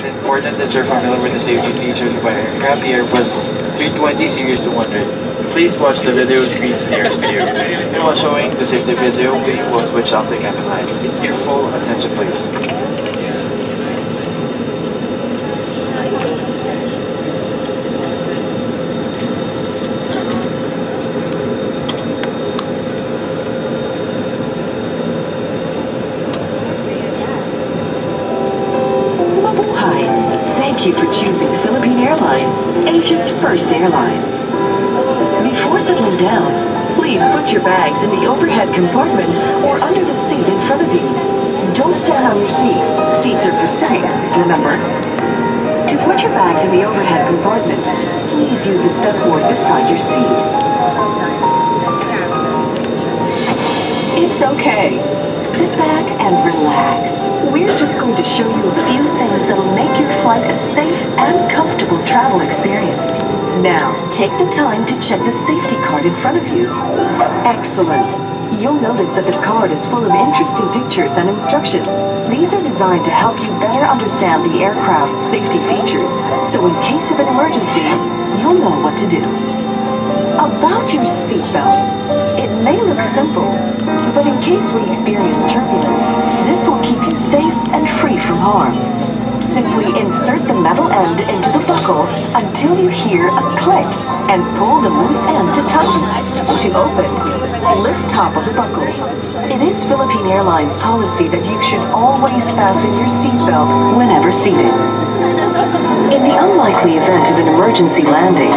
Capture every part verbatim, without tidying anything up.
important that you're familiar with the safety features of our aircraft. The Airbus three twenty Series two hundred. Please watch the video screens nearest to you. And while showing the safety video, we will switch off the cabin lights. Your full attention, please. Thank you for choosing Philippine Airlines, Asia's first airline. Before settling down, please put your bags in the overhead compartment or under the seat in front of you. Don't stand on your seat. Seats are for sitting, remember? To put your bags in the overhead compartment, please use the step board beside your seat. It's okay. Sit back and relax. We're just going to show you a few things that'll make your flight a safe and comfortable travel experience. Now, take the time to check the safety card in front of you. Excellent. You'll notice that the card is full of interesting pictures and instructions. These are designed to help you better understand the aircraft's safety features, so in case of an emergency, you'll know what to do. About your seatbelt. It may look simple, but in case we experience turbulence, this will keep you safe and free from harm. Simply insert the metal end into the buckle until you hear a click and pull the loose end to tighten. To open, lift top of the buckle. It is Philippine Airlines policy that you should always fasten your seatbelt whenever seated. In the unlikely event of an emergency landing,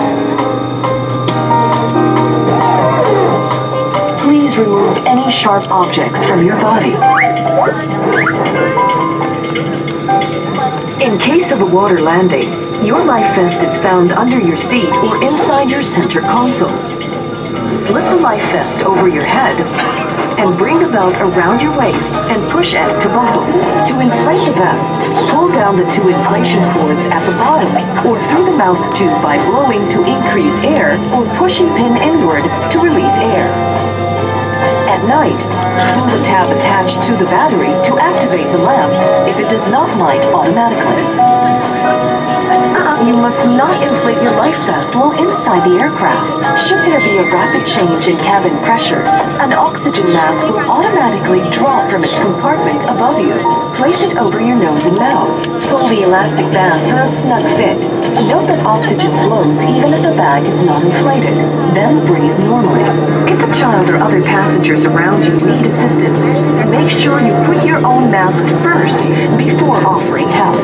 please remove any sharp objects from your body. In case of a water landing, your life vest is found under your seat or inside your center console. Slip the life vest over your head and bring the belt around your waist and push it to buckle. To inflate the vest, pull down the two inflation cords at the bottom or through the mouth tube by blowing to increase air or pushing pin inward to release air. At night, pull the tab attached to the battery to activate the lamp if it does not light automatically. Uh, you must not inflate your life vest while inside the aircraft. Should there be a rapid change in cabin pressure, an oxygen mask will automatically drop from its compartment above you. Place it over your nose and mouth. Pull the elastic band for a snug fit. Note that oxygen flows even if the bag is not inflated. Then breathe normally. If a child or other passengers around you need assistance, make sure you put your own mask first before offering help.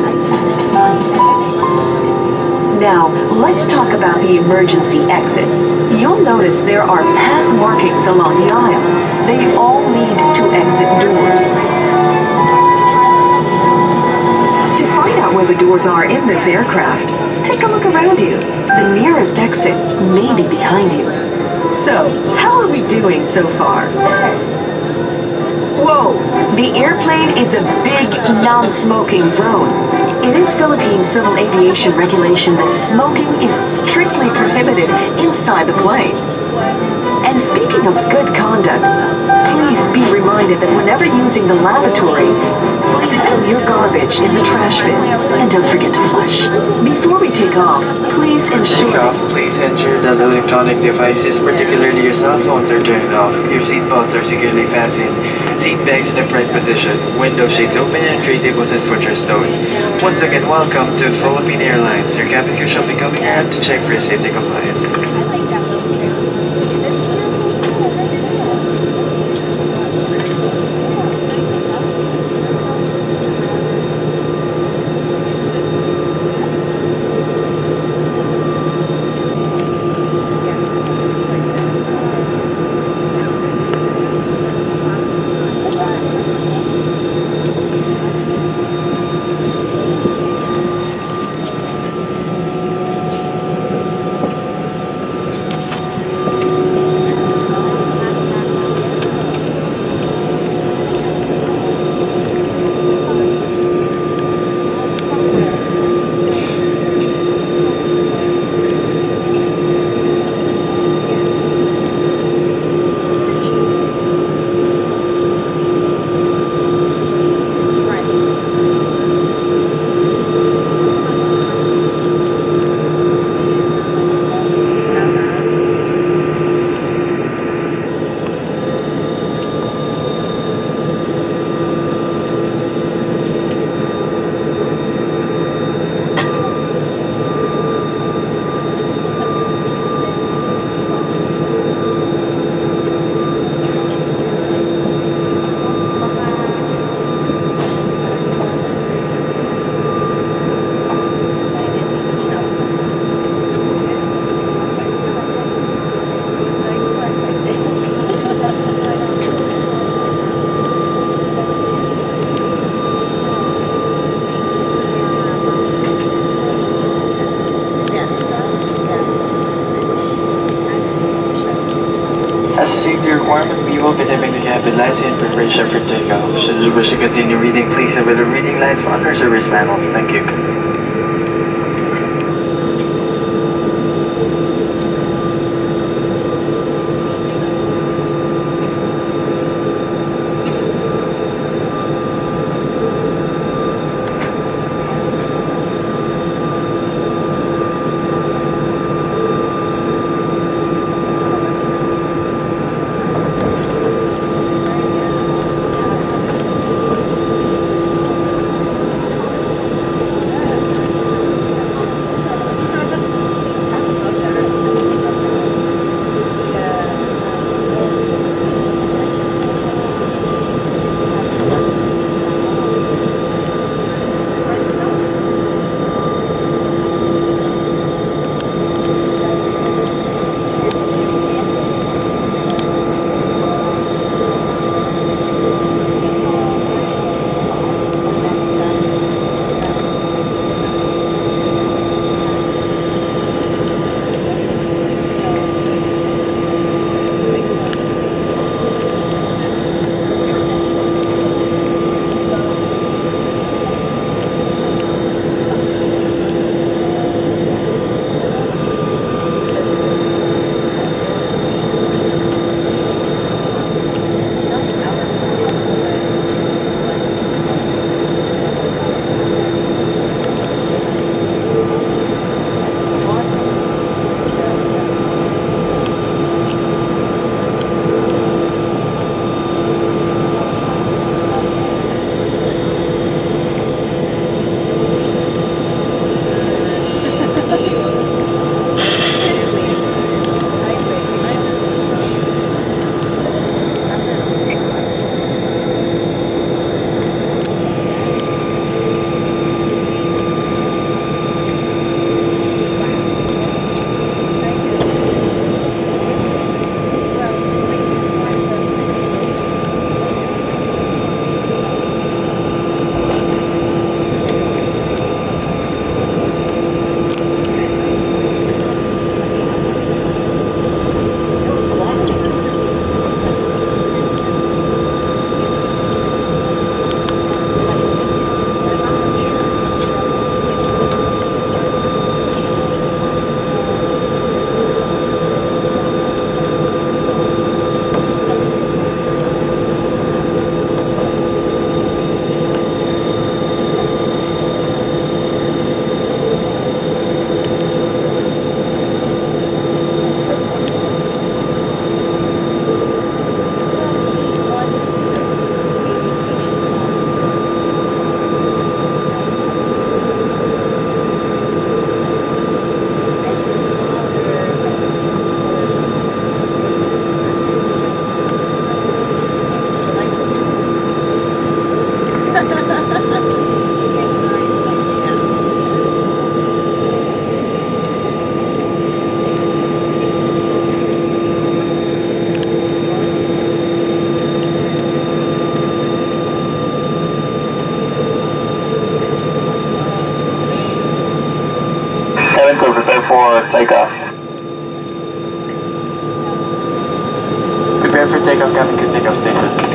Now, let's talk about the emergency exits. You'll notice there are path markings along the aisle. They all lead to exit doors. To find out where the doors are in this aircraft, take a look around you. The nearest exit may be behind you. So, how are we doing so far? Whoa! The airplane is a big non-smoking zone. It is Philippine Civil Aviation regulation that smoking is strictly prohibited inside the plane. And speaking of good conduct, please be reminded that whenever using the lavatory, please throw your garbage in the trash bin and don't forget to flush. Before we take off, please ensure... Take off, please ensure that electronic devices, particularly your cell phones, are turned off. Your seat belts are securely fastened. Seat bags in the upright position. Window shades open and tray tables and foot are stowed. Once again, welcome to Philippine Airlines. Your cabin crew shall be coming around to check for your safety compliance. platform, we will be dimming the cabin lights in preparation for takeoff. Should you wish to continue reading, please obey the reading lights on our service manuals. Thank you. Prepare for takeoff. Prepare for takeoff, Captain. Good takeoff station.